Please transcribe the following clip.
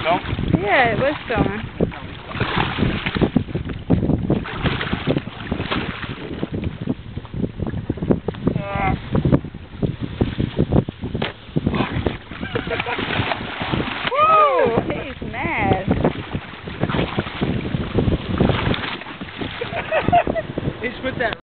film? Yeah, it was filming. Whoa, he's mad. He's with that